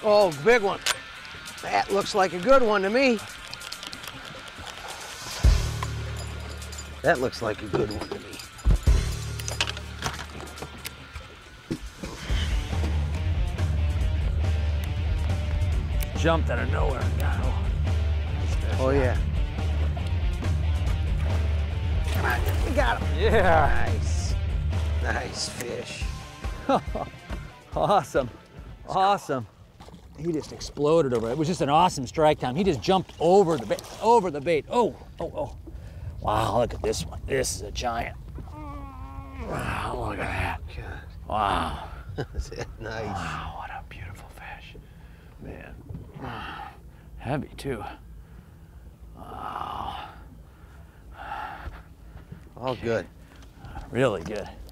Oh, big one. That looks like a good one to me. That looks like a good one to me. Jumped out of nowhere. Oh, yeah. Come on, we got him. Yeah. Nice. Nice fish. Awesome. Awesome. He just exploded over it. It was just an awesome strike time. He just jumped over the bait. Over the bait. Oh, oh, oh. Wow, look at this one. This is a giant. Wow, look at that. God. Wow. That's it. Nice. Wow, what a beautiful fish. Man. Heavy, too. Wow. All good. Really good.